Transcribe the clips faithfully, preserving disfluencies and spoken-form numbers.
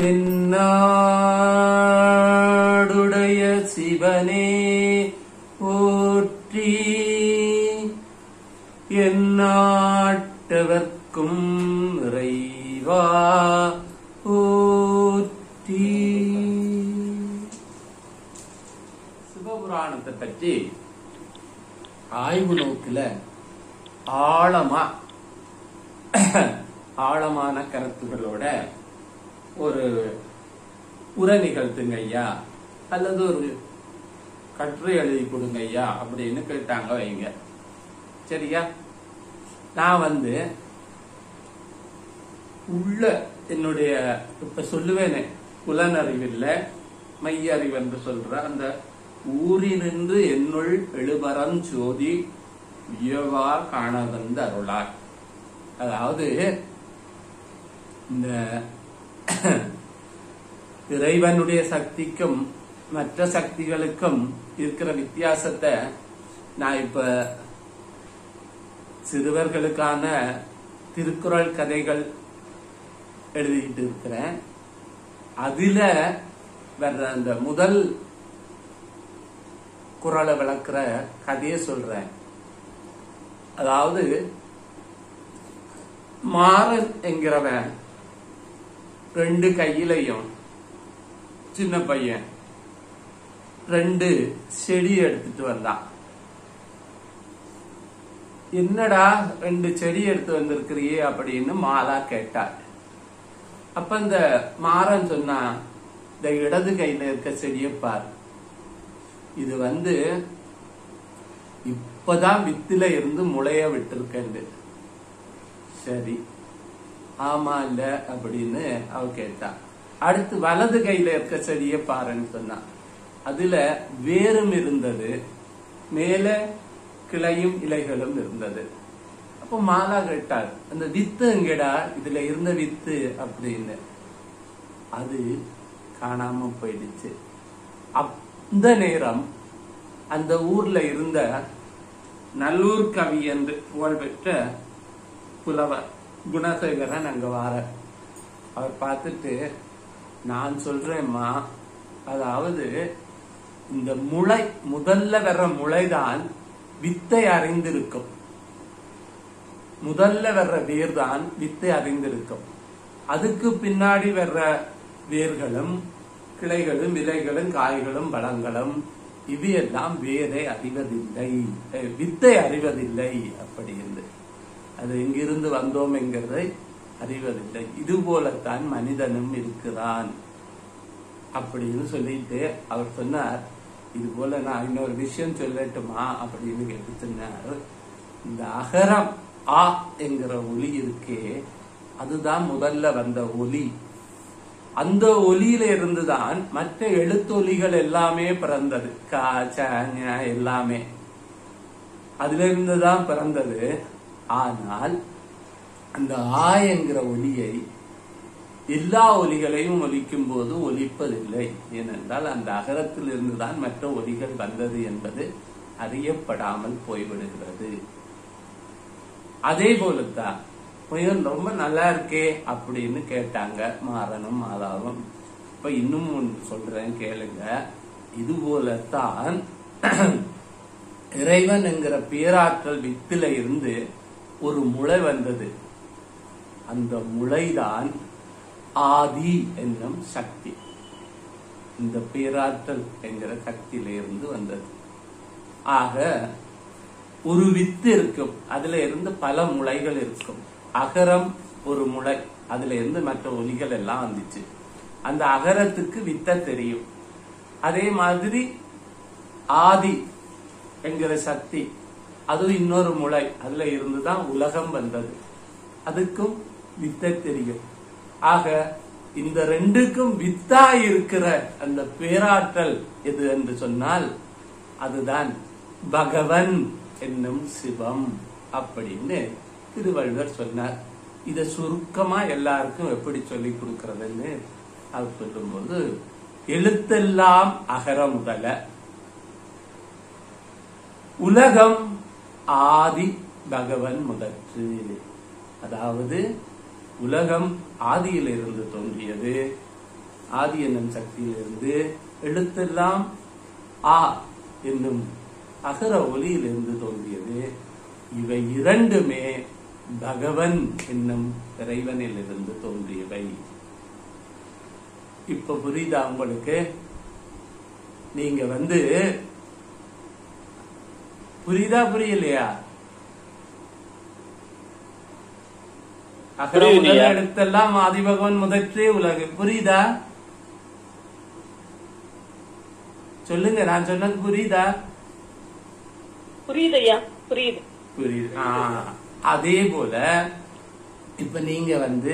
தென்னாடுடைய சிவனே போற்றி, எந்நாட்டவர்க்கும் இறைவா போற்றி. சிவபுராணத்தை பற்றி ஆய்வு நோக்கில ஆழமா ஆழமான கருத்துகளோட ஒரு உரை நிகழ்த்துங்க ஐயா, அல்லது ஒரு கட்டுரை எழுதி கொடுங்க ஐயா அப்படின்னு கேட்டாங்க வைங்க. சரியா? நான் வந்து உள்ள என்னுடைய இப்ப சொல்லுவேனே புலனறிவில்ல மைய அறிவு என்று சொல்ற அந்த ஊரிலிருந்து என்னுள் எழுபரம் ஜோதி வியவா காண வந்த அருளார். அதாவது இந்த இறைவனுடைய சக்திக்கும் மற்ற சக்திகளுக்கும் இருக்கிற வித்தியாசத்தை நான் இப்ப சிறுவர்களுக்கான திருக்குறள் கதைகள் எழுதிட்டு இருக்கிறேன். அதுல வர்ற அந்த முதல் குறளை விளக்குற கதையை சொல்றேன். அதாவது மாறன் என்கிறவன் ரெண்டு கையிலையும் சின்ன பையன் ரெண்டு செடி எடுத்துட்டு வந்தான். என்னடா ரெண்டு செடி எடுத்து வந்திருக்கிறியே அப்படின்னு மாலா கேட்டார். அப்ப இந்த மாறன் சொன்னா, இந்த இடது கையில இருக்க செடியை பார், இது வந்து இப்பதான் வித்துல இருந்து முளைய விட்டுருக்கேன். சரி, ஆமா இல்ல அப்படின்னு அவ கேட்டா. அடுத்து வலது கையில இருக்க செடியை பாருன்னு சொன்னா, அதுல வேரும் இருந்தது, மேல கிளையும் இலைகளும் இருந்தது. அப்போ மாலா கேட்டார், அந்த வித்து எங்கடா, இதுல இருந்த வித்து அப்படின்னு. அது காணாம போயிடுச்சு. அந்த நேரம் அந்த ஊர்ல இருந்த நல்லூர் கவி என்று புகழ்பெற்ற புலவர் குணசேகரன் அங்க வார. அவர் பார்த்துட்டு, நான் சொல்றேம்மா, அதாவது இந்த முளை முதல்ல வர்ற முளைதான் வித்தை அறிந்திருக்கும், முதல்ல வர்ற வேர் தான் வித்தை அறிந்திருக்கும். அதுக்கு பின்னாடி வர்ற வேர்களும் கிளைகளும் இலைகளும் காய்களும் பழங்களும் இது எல்லாம் வேரை அறிவதில்லை, வித்தை அறிவதில்லை அப்படின்னு. அது எங்கிருந்து வந்தோம் என்கிறதை அறிவதில்லை. இது போலத்தான் மனிதனும் இருக்கிறான் அப்படின்னு சொல்லிட்டு அவர் சொன்னார். இது போல நான் இன்னொரு விஷயம் சொல்லட்டுமா அப்படின்னு கேட்டு சொன்னார். இந்த அகரம் ஆ என்கிற ஒலி இருக்கே, அதுதான் முதல்ல வந்த ஒலி. அந்த ஒலியில இருந்துதான் மற்ற எழுத்தொலிகள் எல்லாமே பிறந்தது. கா ச ஞ எல்லாமே அதுல இருந்துதான் பிறந்தது. ஆனால் அந்த ஆ என்கிற ஒலியை எல்லா ஒலிகளையும் ஒலிக்கும் போது ஒலிப்பதில்லை. ஏனென்றால் அந்த அகரத்தில் இருந்துதான் மற்ற ஒலிகள் வந்தது என்பது அறியப்படாமல் போய்விடுகிறது. அதே போலத்தான் ரொம்ப நல்லா இருக்கே அப்படின்னு கேட்டாங்க மாறனும் மாதாவும். இப்ப இன்னும் ஒன்று சொல்றேன் கேளுங்க. இது போலத்தான் இறைவன் என்கிற பேராற்றல் வித்தில இருந்து ஒரு முளை வந்தது. அந்த முளைதான் ஆதி என்னும் சக்தி. இந்த பேராற்றல் என்கிற சக்தியில இருந்து வந்தது. ஆக ஒரு வித்து இருக்கும், அதுல இருந்து பல முளைகள் இருக்கும். அகரம் ஒரு முளை, அதுல இருந்து மற்ற ஒலிகள் எல்லாம் வந்துச்சு. அந்த அகரத்துக்கு வித்த தெரியும். அதே மாதிரி ஆதி என்கிற சக்தி, அது இன்னொரு முளை, அதுல இருந்துதான் உலகம் வந்தது, அதுக்கும் வித்த தெரியும். ஆக இந்த ரெண்டுக்கும் வித்தா இருக்கிற அந்த பேராற்றல் எது என்று சொன்னால் அதுதான் பகவன் என்னும் சிவம் அப்படின்னு திருவள்ளுவர் சொன்னார். இத சுருக்கமா எல்லாருக்கும் எப்படி சொல்லி கொடுக்கறதுன்னு அவர் சொல்லும்போது, எழுத்தெல்லாம் அகர முதல, உலகம் ஆதி பகவன் முதற்று. அதாவது உலகம் ஆதியிலிருந்து தோன்றியது, ஆதி என்னும் சக்தியிலிருந்து எழுத்தெல்லாம் ஆ என்னும் அகர ஒலியிலிருந்து தோன்றியது. இவை இரண்டுமே பகவன் என்னும் இறைவனில் இருந்து தோன்றியவை. இப்ப புரியுதா உங்களுக்கு? நீங்க வந்து புரியுதா புரியலையா? அகர முதல் எழுத்தெல்லாம் ஆதி பகவன் முதற்றே உலகு. புரியுதா? சொல்லுங்க, நான் சொன்னது புரியுதா? புரியுதையா? புரியுது புரியுது. அதே போல இப்ப நீங்க வந்து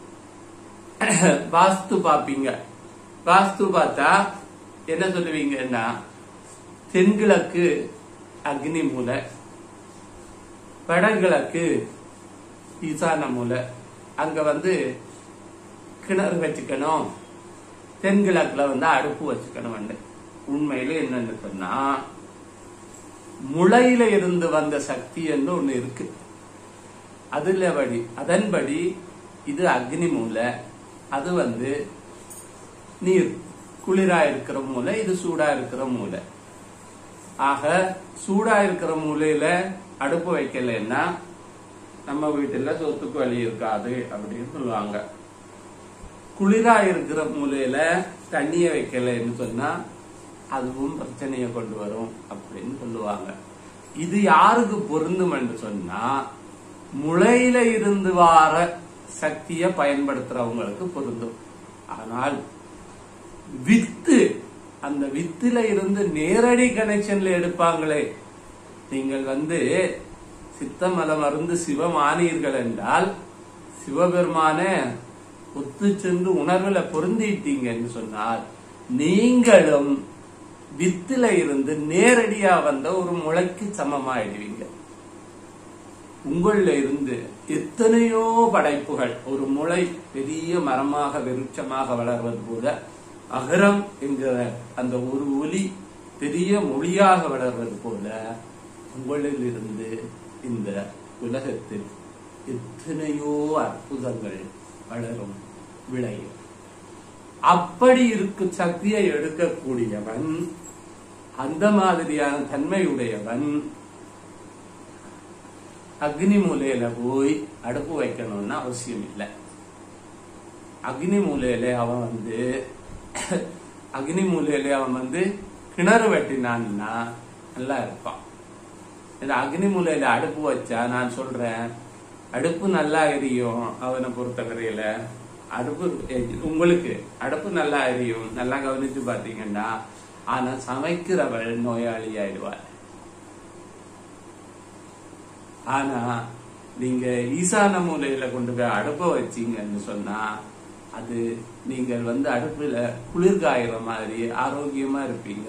வாஸ்து பாப்பீங்க. வாஸ்து பார்த்தா என்ன சொல்லுவீங்கன்னா, தென்கிழக்கு அக்னி மூலை, வடகிழக்கு ஈசான மூலை. அங்க வந்து கிணறு வச்சுக்கணும், தென்கிழக்குல வந்து அடுப்பு வச்சுக்கணும். உண்மையில என்னன்னு சொன்னா, முளையில இருந்து வந்த சக்தி என்று ஒண்ணு இருக்கு. அதுல படி அதன்படி இது அக்னி மூலை, அது வந்து நீர் குளிரா இருக்கிற மூலை, இது சூடா இருக்கிற மூலை. ஆக சூடா இருக்கிற மூலையில அடுப்பு வைக்கலன்னா நம்ம வீட்டுல சொத்துக்கு வழி இருக்காது அப்படின்னு சொல்லுவாங்க. குளிரா இருக்கிற மூலையில தண்ணிய வைக்கலன்னு சொன்னா அதுவும் பிரச்சனையை கொண்டு வரும் அப்படின்னு சொல்லுவாங்க. இது யாருக்கு பொருந்தும் என்று சொன்னா, முளையில இருந்து வார சக்தியை பயன்படுத்துறவங்களுக்கு பொருந்தும். ஆனால் வித்து, அந்த வித்துல இருந்து நேரடி கனெக்ஷன்ல எடுப்பாங்களே, நீங்கள் வந்து சித்த மதம் அருந்து சிவமானீர்கள் என்றால் சிவபெருமான ஒத்து சென்று உணர்வுல பொருந்திட்டீங்க என்று சொன்னால், நீங்களும் வித்துல இருந்து நேரடியா வந்த ஒரு முளைக்கு சமமாயிடுவீங்க. உங்கள இருந்து எத்தனையோ படைப்புகள், ஒரு முளை பெரிய மரமாக விருட்சமாக வளர்வது போல, அகரம் என்கிற அந்த ஒரு ஒலி பெரிய மொழியாக வளர்வது போல, உங்களில் இருந்து இந்த உலகத்தில் எத்தனையோ அற்புதங்கள் வளரும், விளையும். அப்படி இருக்கும் சக்தியை எடுக்கக்கூடியவன், அந்த மாதிரியான தன்மையுடையவன் அக்னி மூலையில போய் அடுப்பு வைக்கணும்னு அவசியம் இல்லை. அக்னி மூலையில அவன் வந்து அக்னி மூலையில அவன் வந்து கிணறு வெட்டினான்னா நல்லா இருப்பான். அக்னி மூலையில அடுப்பு வச்சா, நான் சொல்றேன், அடுப்பு நல்லா எரியும். அவனை பொறுத்தவரையில அடுப்பு உங்களுக்கு அடுப்பு நல்லா எரியும், நல்லா கவனிச்சு பாத்தீங்கன்னா. ஆனா சமைக்கிறவள் நோயாளி ஆயிடுவாள். ஆனா நீங்க ஈசான மூலையில கொண்டு போய் அடுப்ப வச்சீங்கன்னு சொன்னா, அது நீங்கள் வந்து அடுப்புல குளிர்காயிற மாதிரி ஆரோக்கியமா இருப்பீங்க.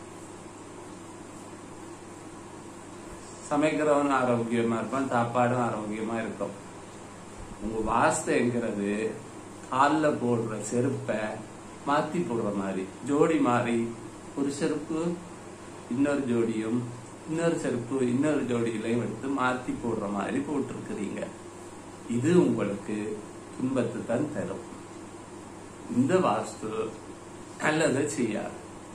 சமைக்கிறவனும் ஆரோக்கியமா இருப்பான், சாப்பாடும் ஆரோக்கியமா இருக்கும். உங்க வாஸ்துங்கிறது காலில் போடுற செருப்பை மாத்தி போடுற மாதிரி, ஜோடி மாறி ஒரு செருப்பு இன்னொரு ஜோடியும், இன்னொரு செருப்பு இன்னொரு ஜோடியிலையும் எடுத்து மாத்தி போடுற மாதிரி போட்டிருக்கிறீங்க. இது உங்களுக்கு துன்பத்தை தான் தரும். இந்த வாஸ்து நல்லதை செய்யாது.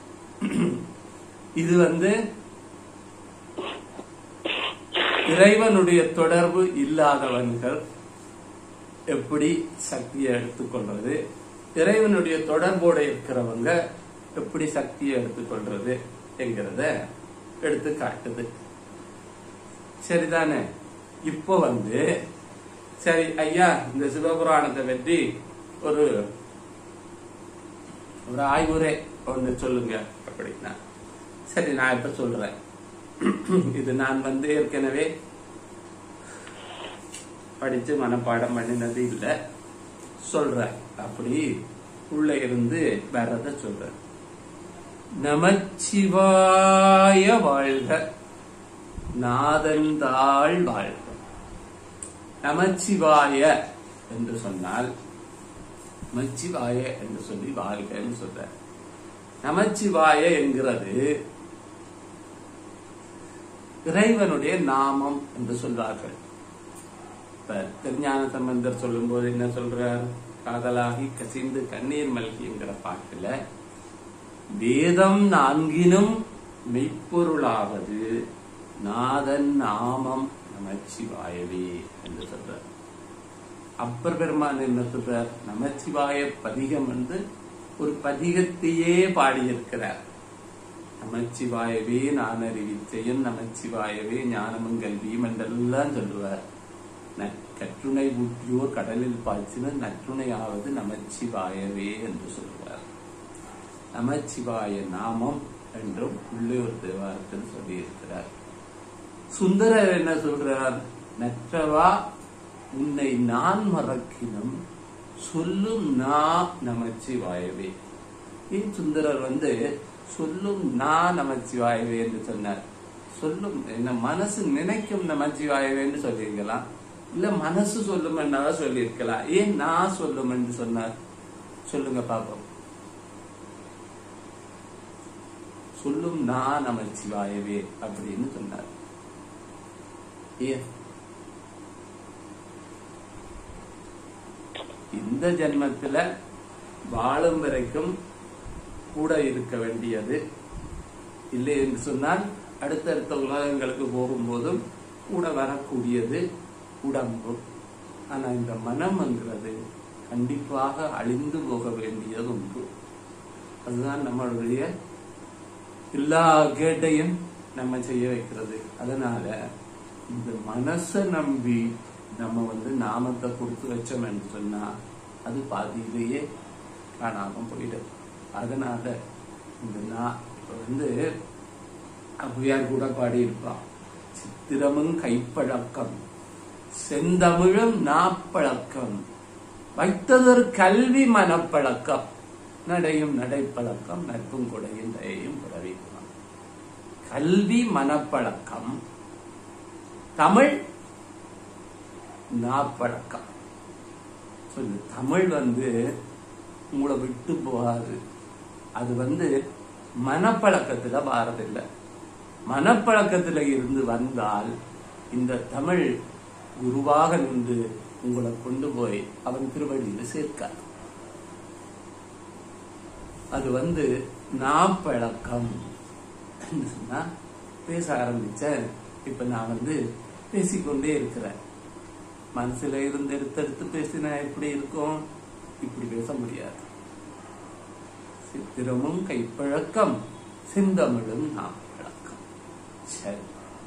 இது வந்து இறைவனுடைய தொடர்பு இல்லாதவன்கள் எப்படி சக்தியை எடுத்துக்கொள்றது, இறைவனுடைய தொடர்போட இருக்கிறவங்க எப்படி சக்தியை எடுத்துக்கொள்றது என்கிறத எடுத்து காட்டுது. சரிதானே? இப்போ வந்து சரி ஐயா, இந்த சிவபுராணத்தை பற்றி ஒரு ஒரு ஆய்வுரை ஒண்ணு சொல்லுங்க அப்படின்னா, சரி நான் இப்ப சொல்றேன். இது நான் வந்து ஏற்கனவே படிச்சு மனப்பாடம் பண்ணினது இல்லை, சொல்றேன். அப்படி உள்ள இருந்து வரத சொல்றேன். நமச்சிவாய வாழ்க, நாதந்தாள் வாழ்க. நமச்சிவாய என்று சொன்னால், நமச்சிவாய என்று சொல்லி வாழ்கன்னு சொல்ற. நமச்சிவாய என்கிறது இறைவனுடைய நாமம் என்று சொல்வார்கள். இப்ப திருஞான சம்பந்தர் சொல்லும் போது என்ன சொல்றார்? காதலாகி கசிந்து கண்ணீர் மல்கிங்கிற பாட்டுல வேதம் நான்கினும் மெய்ப்பொருளாவது நாதன் நாமம் நமச்சிவாயவே என்று சொல்றார். அப்பர் பெருமான் என்ன சொல்றார்? நமச்சிவாய பதிகம் வந்து ஒரு பதிகத்தையே பாடியிருக்கிறார். நமச்சிவாயவே நான் அறிவிச்சையும் நமச்சிவாயவே ஞானமும் கல்வியும் என்றெல்லாம் சொல்லுவார். கற்றுணை ஊற்றியோர் கடலில் பாய்ச்சின நற்றுணையாவது நமச்சிவாயவே என்று சொல்லுவார். நமச்சிவாய நாமம் என்றும் உள்ளூர் தேவாரத்தில் சொல்லியிருக்கிறார். சுந்தரர் என்ன சொல்றார்? நற்றவா உன்னை நான் மறக்கினும் சொல்லும் நா நமச்சிவாயவே. ஏன் சுந்தரர் வந்து சொல்லும் நா நமச்சிவாயவே என்று சொன்னார்? சொல்லும் என்ன மனசு நினைக்கும் நமச்சிவாயவே என்று சொல்லியிருக்கலாம், இல்ல மனசு சொல்லும் என்னதான் சொல்லியிருக்கலாம். ஏன் நான் சொல்லும் என்று சொன்னார்? சொல்லுங்க பாப்போம். சொல்லும் நான் நமச்சிவாயவே அப்படின்னு சொன்னார். ஏன் இந்த ஜென்மத்துல வாழும் வரைக்கும் கூட இருக்க வேண்டியது இல்லை என்று சொன்னால் அடுத்தடுத்த உலகங்களுக்கு போகும்போதும் கூட வரக்கூடியது உடம்பு. ஆனா இந்த மனம்ங்கிறது கண்டிப்பாக அழிந்து போக வேண்டியது உண்டு. அதுதான் நம்மளுடைய எல்லா கேட்டையும் நம்ம செய்ய வைக்கிறது. அதனால இந்த மனசை நம்பி நம்ம வந்து நாமத்தை கொடுத்து வச்சோம் என்று சொன்னா அது பாதியிலேயே காணாம போயிடும். அதனால இந்த நான் இப்ப வந்து அவ்வையார் கூட பாடி இருப்பான், சித்திரமும் கைப்பழக்கம் செந்தமிழும் நாப்பழக்கம் வைத்ததொரு கல்வி மனப்பழக்கம் நடையும் நடைப்பழக்கம் நட்பும் கொடையும் தயையும் புறவிக்கலாம். கல்வி மனப்பழக்கம், தமிழ் நாப்பழக்கம். சொல்லு தமிழ் வந்து உங்களை விட்டு போகாது. அது வந்து மனப்பழக்கத்துல வாரதில்லை. மனப்பழக்கத்துல இருந்து வந்தால் இந்த தமிழ் குருவாக நின்று உங்களை கொண்டு போய் அவன் திருவடியில் சேர்க்காது. அது வந்து நாப்பழக்கம் சொன்னா பேச ஆரம்பிச்சேன். இப்ப நான் வந்து பேசிக்கொண்டே இருக்கிறேன். மனசுல இருந்து எடுத்தெடுத்து பேசினா எப்படி இருக்கும்? இப்படி பேச முடியாது. சித்திரமும் கைப்பழக்கம் செந்தமிழும் நாப்பழக்கம். சரி,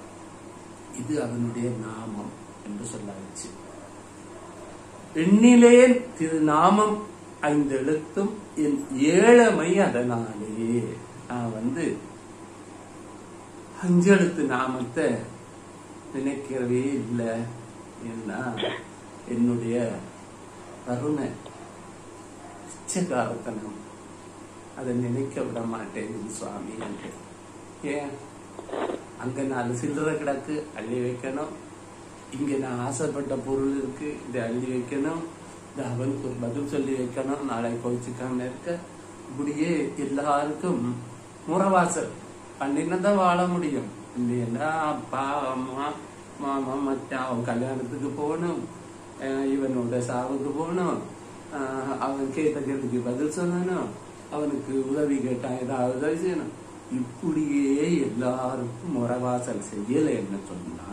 இது அவனுடைய நாமம் என்று சொல்லாச்சு. எண்ணிலே திருநாமம் ஐந்து எழுத்தும் என் ஏழமை அதனாலே. நான் வந்து அஞ்செழுத்து நாமத்தை நினைக்கிறவே இல்லை. ஏன்னா என்னுடைய கருணை பிச்சைக்காரத்தனம் அதை நினைக்க விட மாட்டேன் சுவாமி என்று. ஏன் அங்க நாலு சில்லறை கிடக்கு அள்ளி வைக்கணும், இங்க நான் ஆசைப்பட்ட பொருள் இருக்கு இதை அள்ளி வைக்கணும், இந்த அவனுக்கு ஒரு பதில் சொல்லி வைக்கணும், நாளை கோச்சிக்காம இருக்க. இப்படியே எல்லாருக்கும் முறவாசல் பண்ணினதான் வாழ முடியும். இல்லையா அப்பா அம்மா மாமா மச்சான் அவன் கல்யாணத்துக்கு போகணும், இவனோட சாவுக்கு போகணும், அவன் கேட்ட கேள்விக்கு பதில் சொல்லணும், அவனுக்கு உதவி கேட்டான் ஏதாவது உதவி செய்யணும். இப்படியே எல்லாருக்கும் முறவாசல் செய்யலை என்ன சொன்னா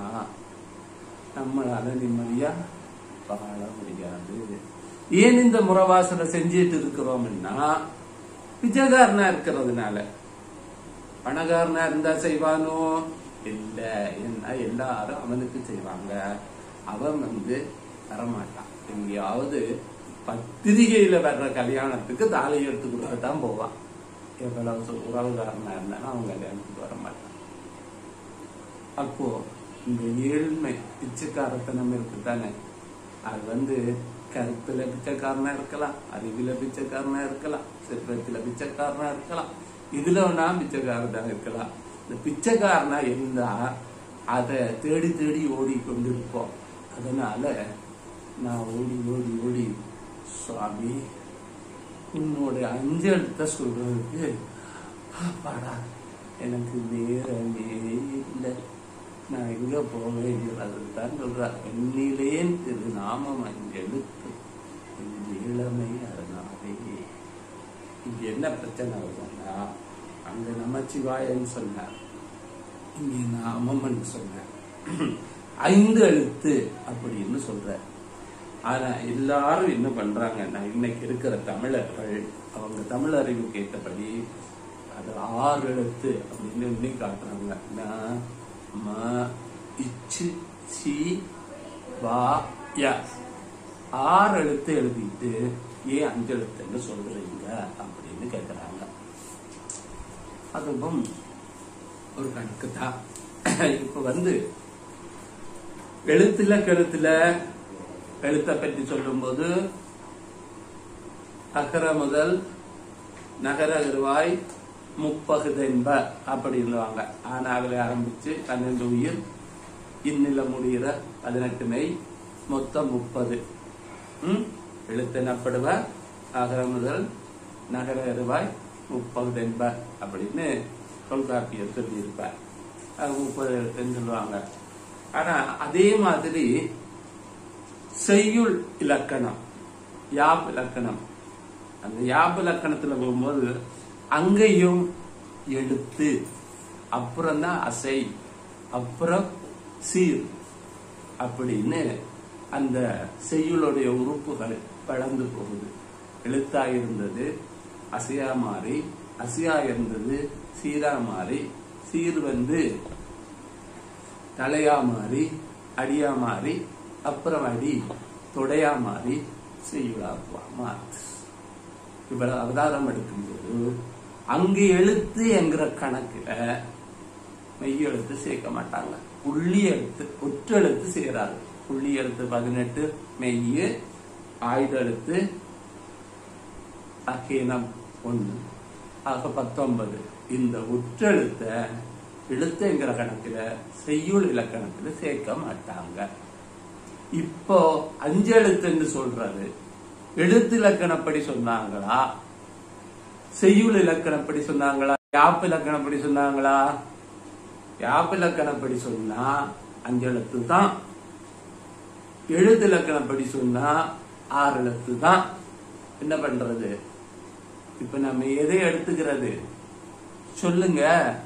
நம்மளால நிம்மதியா வாழ முடியாது. ஏன் இந்த முறவாசலை செஞ்சிட்டு இருக்கிறோம்னா பிச்சைக்காரனா இருக்கிறதுனால. பணக்காரனா இருந்தா செய்வானோ? இல்ல. என்ன எல்லாரும் அவனுக்கு செய்வாங்க, அவன் வந்து வரமாட்டான். எங்கேயாவது பத்திரிகையில வர்ற கல்யாணத்துக்கு தாலி எடுத்து கொடுக்கத்தான் போவான். எவ்வளவு உறவுகாரனா இருந்தாலும் அவன் கல்யாணத்துக்கு வர மாட்டான். அப்போ இந்த ஏழ்மை பிச்சைக்காரத்தனம் இருக்குதானே, அது வந்து கருத்துல பிச்சைக்காரனா இருக்கலாம், அறிவில பிச்சைக்காரனா இருக்கலாம், செல்வத்துல பிச்சைக்காரனா இருக்கலாம், இதுல ஒன்னா பிச்சைக்காரனா இருக்கலாம். இந்த பிச்சைக்காரனா இருந்தா அதை தேடி தேடி ஓடி கொண்டிருப்போம். அதனால நான் ஓடி ஓடி ஓடி சுவாமி உன்னோட அஞ்செழுத்த சொல்றதுக்கு பாடா எனக்கு நேரமே இல்லை, நான் எங்க போவேன். அதுதான் சொல்ற எண்ணிலேன் திரு நாமம் அஞ்செழுத்து இளமை அரணாவே. இங்க என்ன பிரச்சனை வருதுன்னா, அங்க நமச்சிவாயன்னு சொன்னார், இங்க நாமம்னு சொன்னார். ஐந்து எழுத்து அப்படின்னு சொல்ற. ஆனா எல்லாரும் என்ன பண்றாங்கன்னா, இன்னைக்கு இருக்கிற தமிழர்கள் அவங்க தமிழ் அறிவுக்கு ஏற்றபடி அது ஆறு எழுத்து அப்படின்னு இன்னி காட்டுறாங்க. ம இச்சு சி வா ய ஆறு எழுத்து எழுதிட்டு ஏன் அஞ்சு எழுத்துன்னு சொல்றீங்க அப்படின்னு கேக்குறாங்க. அதுவும் ஒரு கணக்கு தான். இப்ப வந்து எழுத்துல கெழுத்துல எழுத்தை பற்றி சொல்லும் போது அகர முதல் நகர வருவாய் முப்பகுதென்ப அப்படின்னுவாங்க. ஆனாவில ஆரம்பிச்சு பன்னெண்டு உயிர் இன்னில முடிகிற பதினெட்டு மெய் மொத்தம் முப்பது உம் எழுத்தெனப்படுவ அகர முதல் நகர வருவாய் முப்பகுதென்ப அப்படின்னு தொல்காப்பியர் சொல்லி இருப்பார். அது முப்பது எழுத்துன்னு சொல்லுவாங்க. ஆனா அதே மாதிரி செய்யுள் இலக்கணம், யாப் இலக்கணம், அந்த யாப் இலக்கணத்துல போகும்போது அங்கேயும் எழுத்து, அப்புறம் தான் அசை, அப்புறம் சீர் அப்படின்னு அந்த செய்யுளுடைய உறுப்புகள் வளர்ந்து போகுது. எழுத்தா இருந்தது அசையா மாறி, அசையா இருந்தது சீரா மாறி, சீர் வந்து தலையா மாறி, அடியா மாறி, அப்புறம் அடி தொடையா மாறி செய்யுளா மாறுது. இவ்வளவு அவதாரம் எடுக்கும்போது அங்கு எழுத்து என்கிற கணக்குல மெய் எழுத்து சேர்க்க மாட்டாங்க. புள்ளி எழுத்து ஒற்றெழுத்து சேராது. புள்ளி எழுத்து பதினெட்டு, மெய்ய ஆயுத எழுத்து அகீனம் ஒண்ணு, ஆக பத்தொன்பது. இந்த ஒற்றெழுத்த எழுத்துங்கிற கணக்குல செய்யுள் இலக்கணத்துல சேர்க்க மாட்டாங்க. இப்போ அஞ்சு எழுத்துன்னு சொல்றது எழுத்து இலக்கணப்படி சொன்னாங்களா, செய்யுள் இலக்கணப்படி சொன்னாங்களா, யாப்பு இலக்கணப்படி சொன்னாங்களா? யாப்பு இலக்கணப்படி சொன்னா அஞ்சு எழுத்து தான், எழுத்து இலக்கணப்படி சொன்னா ஆறு எழுத்து தான். என்ன பண்றது? இப்ப நம்ம எதை எடுத்துக்கிறது சொல்லுங்க?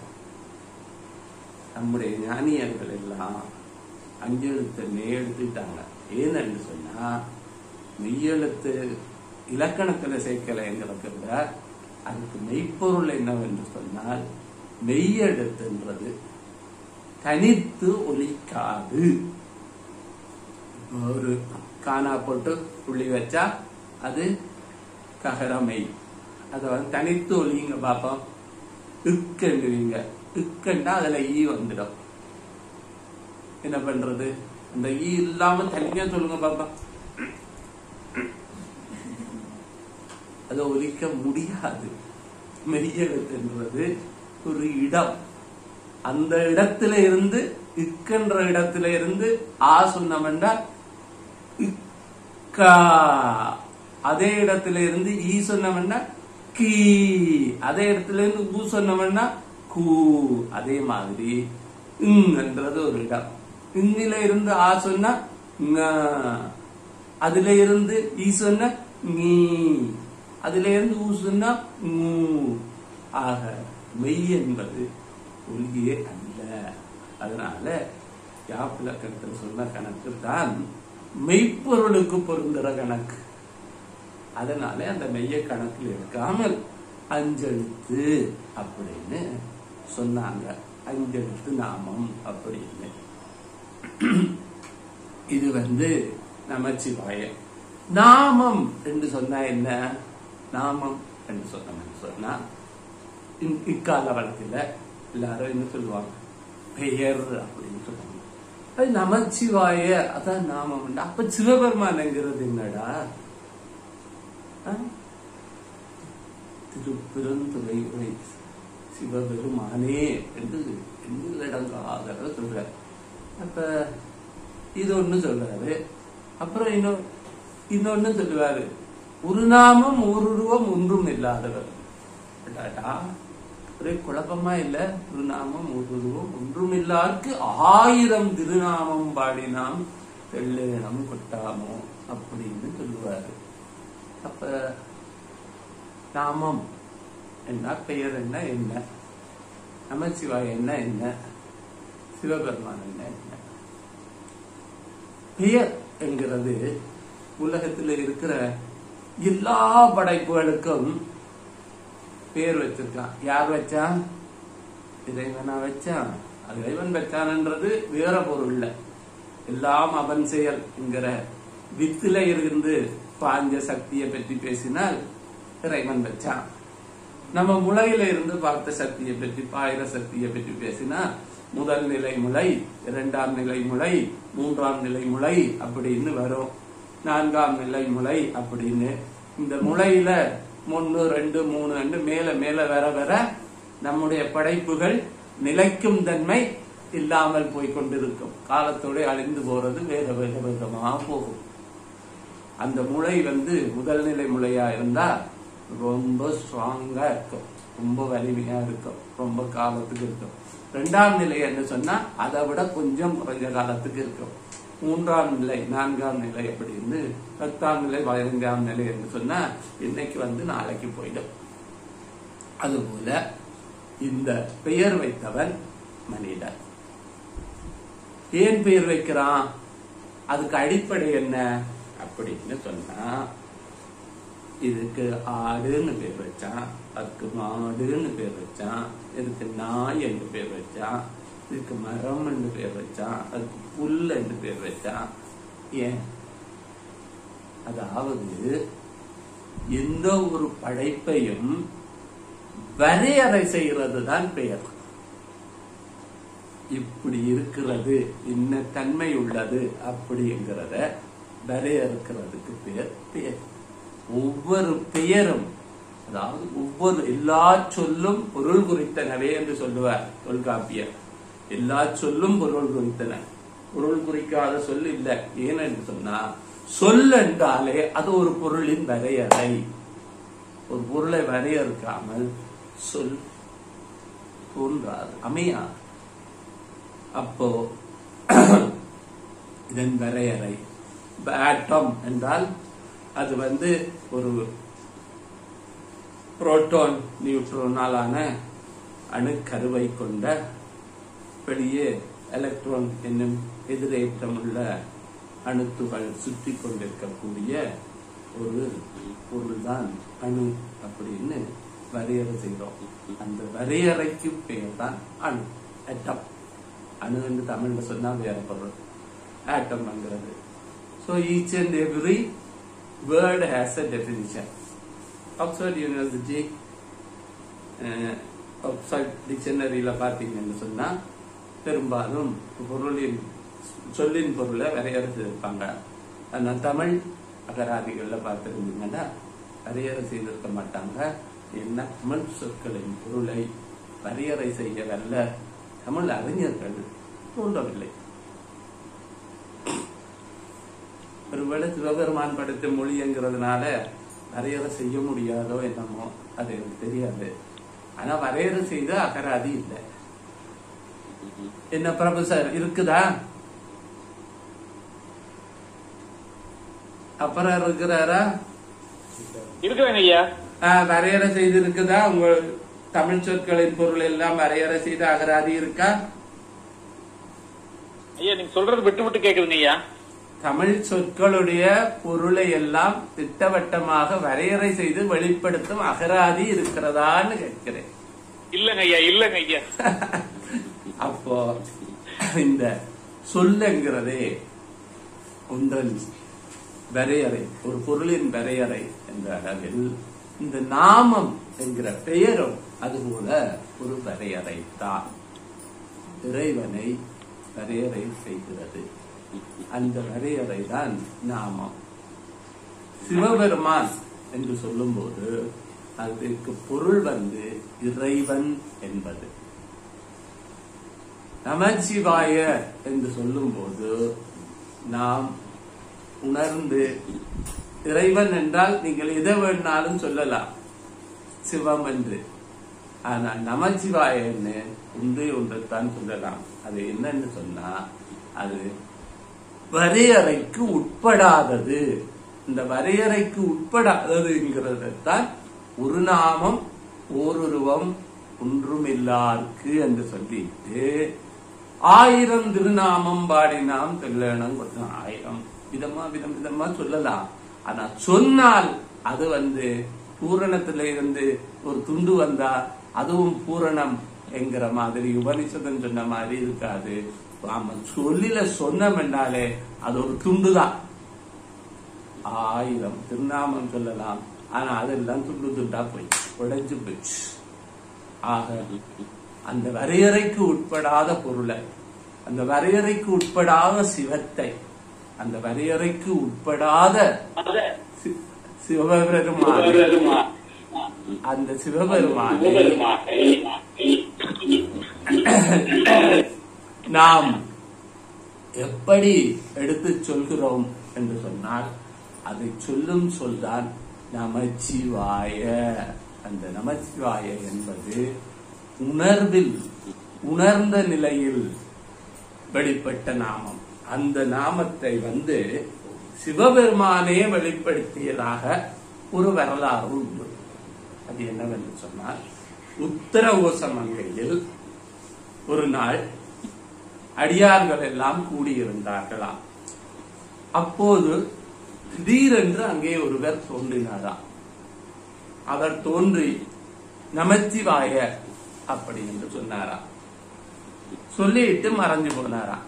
நம்முடைய ஞானியர்கள் எல்லாம் அஞ்சு எழுத்துன்னே எடுத்துட்டாங்க. ஏன்னு சொன்னா மெய்யெழுத்து இலக்கணத்துல சேர்க்கலைங்கிறத விட அதுக்கு மெய்ப்பொருள் என்னவென்று சொன்னால், மெய்யெழுத்துன்றது தனித்து ஒலிக்காது. ஒரு காணா போட்டு புள்ளி வச்சா அது ககரமை. அத வந்து தனித்து ஒலிங்க பாப்போம். இக்குவீங்க, இக்கண்டா அதுல ஈ வந்துடும். என்ன பண்றது? அந்த ஈ இல்லாம தனியா சொல்லுங்க பாப்பா. அதை ஒலிக்க முடியாது. மெய்யெழுத்துன்றது ஒரு இடம். அந்த இடத்துல இருந்து இக்கன்ற இடத்துல இருந்து ஆ சொன்னோம்னா இக்கா, அதே இடத்துல இருந்து ஈ சொன்னோம்னா கீ, அதே இடத்துல இருந்து ஊ சொன்னோம்னா கூ. அதே மாதிரி இங்ன்றது ஒரு இடம். இங்கில இருந்து ஆ சொன்னா அதுல இருந்து ஈ சொன்ன நீ, அதுல இருந்து ஊ சொன்னா மூ. ஆக மெய் என்பது ஒலியே அல்ல. அதனால யாப்பிலக்கணத்தில் சொன்ன கணக்கு தான் மெய்ப்பொருளுக்கு பொருந்துற கணக்கு. அதனால அந்த மெய்ய கணக்கில் எடுக்காமல் அஞ்செழுத்து அப்படின்னு சொன்னாங்க. அஞ்செழுத்து நாமம் அப்படின்னு. இது வந்து நமச்சிவாய நாமம் என்று சொன்னா என்ன? நாமம் என்று சொன்ன சொன்னா இக்கால வழக்கில் எல்லாரும் என்ன சொல்லுவாங்க? பெயர் அப்படின்னு சொல்லுவாங்க. அது நமச்சிவாய, அதான் நாமம். அப்ப சிவபெருமான்ங்கிறது என்னடா? திருப்பெருந்துறை சிவபெருமானே என்று இடங்காத சொல்ற. அப்ப இது ஒண்ணு சொல்றாரு. அப்புறம் இன்னும் இன்னொன்னு சொல்லுவாரு, ஒரு நாமம் ஊருருவம் ஒன்றும் இல்லாதவர். ஒரே குழப்பமா இல்ல? ஒரு நாமம் ஊருருவம் ஒன்றும் இல்லாருக்கு ஆயிரம் திருநாமம் பாடினாம் தெள்ளேனம் கொட்டாமோ அப்படின்னு சொல்லுவாரு. அப்ப நாமம் என்ன, பெயர் என்ன என்ன, நமச்சிவாய என்ன என்ன, சிவபெருமான் என்ன என்ன. பெயர் என்கிறது உலகத்தில் இருக்கிற எல்லா படைப்புகளுக்கும் பெயர் வச்சிருக்கான். யார் வச்சா? இறைவனா வச்சான். இறைவன் வச்சான்ன்றது வேற பொருள் இல்ல. எல்லாம் அவன் செயல் என்கிற வித்துல இருந்து பாஞ்ச சக்தியை பற்றி பேசினால் இறைவன் வச்சான். நம்ம முளையில இருந்து பார்த்த சக்தியை பற்றி, பாயிர சக்தியை பற்றி பேசினா முதல் நிலை முளை, இரண்டாம் நிலை முளை, மூன்றாம் நிலை முளை அப்படின்னு வரும். நான்காம் நிலை முளை அப்படின்னு இந்த முளையில ஒன்னு ரெண்டு மூணு ரெண்டு மேல மேல வர வர நம்முடைய படைப்புகள் நிலைக்கும் தன்மை இல்லாமல் போய்கொண்டிருக்கும். காலத்தோட அழிந்து போறது வேக வேக வேகமாக போகும். அந்த முளை வந்து முதல் நிலை முளையா இருந்தா ரொம்ப ஸ்ட்ராங்கா இருக்கும், ரொம்ப வலிமையா இருக்கும், ரொம்ப காலத்துக்கு இருக்கும். இரண்டாம் நிலை என்று சொன்னா அதை விட கொஞ்சம் குறைஞ்ச காலத்துக்கு இருக்கும். மூன்றாம் நிலை, நான்காம் நிலை அப்படின்னு, பத்தாம் நிலை, பதினைந்தாம் நிலை என்று சொன்னா இன்னைக்கு வந்து நாளைக்கு போயிடும். அதுபோல இந்த பெயர் வைத்தவன் மனிதன். ஏன் பெயர் வைக்கிறான்? அதுக்கு அடிப்படை என்ன அப்படின்னு சொன்னா, இதுக்கு ஆடுன்னு பேர் வச்சான், அதுக்கு மாடுன்னு பேர் வச்சான், இதுக்கு நாய் என்று பேர் வச்சான், இதுக்கு மரம் என்று பேர் வச்சான், அதுக்கு புல் என்று பேர் வச்சான். ஏன்? அதாவது எந்த ஒரு படைப்பையும் வரையறை செய்கிறது தான் பெயர். இப்படி இருக்கிறது, இன்ன தன்மை உள்ளது அப்படிங்கிறத வரையறுக்கிறதுக்கு பேர் பெயர். ஒவ்வொரு பெயரும், அதாவது ஒவ்வொரு எல்லா சொல்லும் பொருள் குறித்தனவே என்று சொல்லுவார் தொல்காப்பியர். எல்லா சொல்லும் பொருள் குறித்தன, பொருள் குறிக்காத சொல் இல்லை. ஏனென்று சொன்னா சொல் என்றாலே அது ஒரு பொருளின் வரையறை. ஒரு பொருளை வரையறுக்காமல் சொல் தோன்றாது, அமையாது. அப்போ இதன் வரையறை ஆட்டம் என்றால் அது வந்து ஒரு புரோட்டான் நியூட்ரானாலான அணுக்கருவை கொண்ட வெளியே எலக்ட்ரான் என்னும் எதிரேற்றம் உள்ள அணுத்துகள் சுற்றி கொண்டிருக்கக்கூடிய ஒரு பொருள்தான் அணு அப்படின்னு வரையறை செய்கிறோம். அந்த வரையறைக்கு பெயர் தான் அணு, ஆட்டம். அணு என்று தமிழ்ல சொன்னா வேற பொருள், ஆட்டம் என்கிறது. So each and every word has a definition. Oxford University Oxford டிக்ஷனரியில பார்த்தீங்கன்னு சொன்னா பெரும்பாலும் பொருளின் சொல்லின் பொருளை வரையறை செய்திருப்பாங்க. ஆனா தமிழ் அகராதிகள்ல பார்த்திருந்தீங்கன்னா வரையறை செய்திருக்க மாட்டாங்க. என்ன தமிழ் சொற்களின் பொருளை வரையறை செய்ய வல்ல தமிழ் அறிஞர்கள் தோன்றவில்லை. ஒருவேளை சிவபெருமான் படைத்த மொழி என்கிறதுனால வரையறை செய்ய முடியாதோ என்னமோ, அது எனக்கு தெரியாது. ஆனா வரையறை செய்த அகராதி இல்லை. என்ன ப்ரொஃபசர் இருக்குதா? அப்புறம் இருக்கிறாரா? இருக்கிறேங்க ஐயா. வரையறை செய்து இருக்குதா? உங்க தமிழ் சொற்களின் பொருள் எல்லாம் வரையறை செய்த அகராதி இருக்கா? ஐயா நீங்க சொல்றது விட்டு விட்டு கேக்குதுங்க ஐயா. தமிழ் சொற்களுடைய பொருளை எல்லாம் திட்டவட்டமாக வரையறை செய்து வெளிப்படுத்தும் அகராதி இருக்கிறதான்னு கேட்கிறேன். இல்லங்க ஐயா, இல்லங்க ஐயா. அப்போ இந்த சொல்லுங்கிறதே ஒன்றன் வரையறை, ஒரு பொருளின் வரையறை என்ற அளவில் இந்த நாமம் என்கிற பெயரும் அதுபோல ஒரு வரையறை தான். இறைவனை வரையறை செய்கிறது. அந்த வரையறை தான் நாமம். சிவபெருமான் என்று சொல்லும் போது அதற்கு பொருள் வந்து இறைவன் என்பது. நமச்சிவாய என்று சொல்லும் போது நாம் உணர்ந்து, இறைவன் என்றால் நீங்கள் எதை வேணாலும் சொல்லலாம் சிவம் என்று. ஆனால் நமச்சிவாயன்னு ஒன்றே ஒன்றைத்தான் சொல்லலாம். அது என்னன்னு சொன்னா அது வரையறைக்கு உட்படாதது. இந்த வரையறைக்கு உட்படாததுங்கிறது தான் ஒரு நாமம் ஓருருவம் ஒன்றுமில்லாருக்கு என்று சொல்லிட்டு ஆயிரம் திருநாமம் பாடினாம் தெல்லணம் கொடுத்தான். ஆயிரம் விதமா விதம் விதமா சொல்லலாம். ஆனா சொன்னால் அது வந்து பூரணத்துல இருந்து ஒரு துண்டு வந்தா அதுவும் பூரணம் என்கிற மாதிரி உபனிஷதம் சொன்ன மாதிரி இருக்காது. ஆமா, சொல்லில சொன்னம் என்றாலே அது ஒரு துண்டுதான். ஆயிரம் திருநாமம் சொல்லலாம், ஆனா அதெல்லாம் துண்டு துண்டா போய் உடைஞ்சு போச்சு. ஆக அந்த வரையறைக்கு உட்படாத பொருளை, அந்த வரையறைக்கு உட்படாத சிவத்தை, அந்த வரையறைக்கு உட்படாத சிவபெருமான், அந்த சிவபெருமானை நாம் எப்படி எடுத்து சொல்கிறோம் என்று சொன்னால் அதை சொல்லும் சொல்தான் நமச்சிவாய. அந்த நமச்சிவாய என்பது உணர்வில், உணர்ந்த நிலையில் வெளிப்பட்ட நாமம். அந்த நாமத்தை வந்து சிவபெருமானே வெளிப்படுத்தியதாக ஒரு வரலாறு உண்டு. அது என்னவென்று சொன்னால், உத்தரகோசமங்கையில் ஒரு நாள் அடியார்கள் எல்லாம் கூடியிருந்தார்களாம். அப்போது திடீரென்று அங்கே ஒருவர் தோன்றினாராம். அவர் தோன்றி நமச்சிவாய அப்படி என்று சொன்னாராம். சொல்லிட்டு மறைஞ்சு போனாராம்.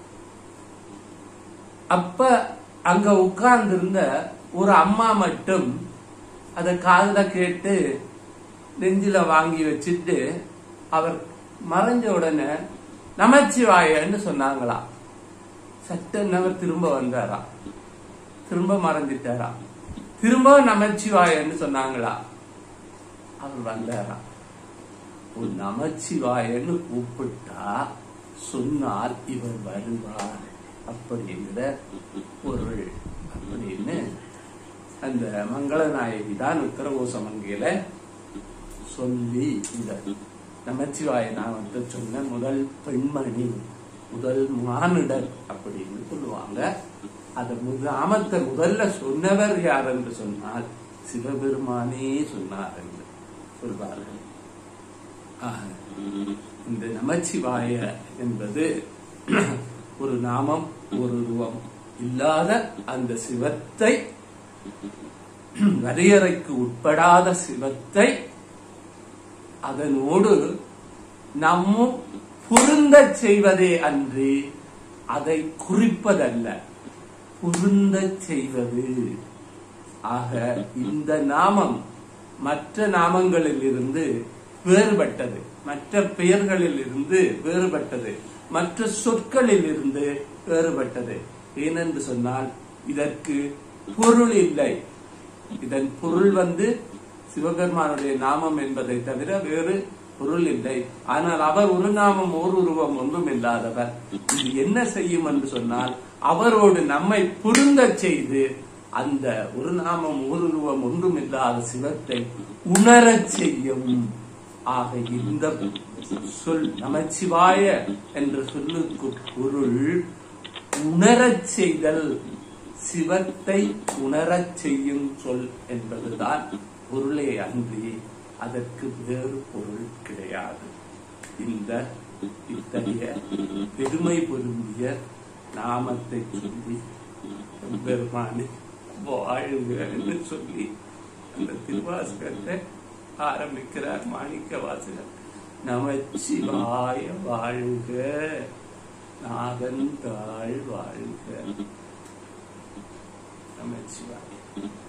அப்ப அங்க உட்கார்ந்திருந்த ஒரு அம்மா மட்டும் அத காதுல கேட்டு நெஞ்சில வாங்கி வச்சுட்டு அவர் மறைஞ்ச உடனே நமச்சிவாயன்னு சொன்னாங்களாம். சட்டன் அவர் திரும்ப வந்தாராம், திரும்ப மறைஞ்சிட்டாராம், திரும்ப நமச்சிவாயன்னு சொன்னாங்களா. அவர் வந்தாராம். ஒரு நமச்சிவாயன்னு கூப்பிட்டா சொன்னால் இவர் வருவார் அப்படிங்கிற பொருள் அப்படின்னு அந்த மங்களநாயகி தான் உத்தரகோசமங்கையில சொல்லி இந்த நமச்சிவாய நாமத்தை சொன்ன முதல் பெண்மணி, முதல் மானிடர் அப்படின்னு சொல்லுவாங்க. அந்த நாமத்தை முதல்ல சொன்னவர் யார் என்று சொன்னால் சிவபெருமானே சொன்னார் என்று சொல்வார்கள். இந்த நமச்சிவாய என்பது ஒரு நாமம் ஒரு உருவம் இல்லாத அந்த சிவத்தை, வரையறைக்கு உட்படாத சிவத்தை அதனோடு நம்ம பொருந்த செய்வதே அன்றி அதை குறிப்பதல்ல, பொருந்த செய்வது. ஆக இந்த நாமம் மற்ற நாமங்களில் இருந்து வேறுபட்டது, மற்ற பெயர்களில் இருந்து வேறுபட்டது, மற்ற சொற்களில் இருந்து வேறுபட்டது. ஏனென்று சொன்னால் இதற்கு பொருள் இல்லை. இதன் பொருள் வந்து சிவபெருமானுடைய நாமம் என்பதை தவிர வேறு பொருள் இல்லை. ஆனால் அவர் ஒரு நாமம் ஓர் உருவம் ஒன்றும் இல்லாதவர். இது என்ன செய்யும் என்று சொன்னால் அவரோடு நம்மை பொருந்த செய்து அந்த ஒரு நாமம் ஒரு உருவம் ஒன்றும் இல்லாத சிவத்தை உணரச் செய்யும். ஆக இந்த சொல் நமச்சிவாய என்ற சொல்லுக்கு பொருள் உணரச் செய்தல், சிவத்தை உணரச் செய்யும் சொல் என்பதுதான் பொருளே அன்றி அதற்கு வேறு பொருள் கிடையாது. இந்த இத்தகைய பெருமை பொருந்திய நாமத்தை சொல்லி பெருமானே வாழ்க என்று சொல்லி அந்த திருவாசகத்தை ஆரம்பிக்கிறார் மாணிக்க வாசகர். நமச்சிவாய வாழ்க, நாதன் தாழ் வாழ்க. நமச்சிவாய.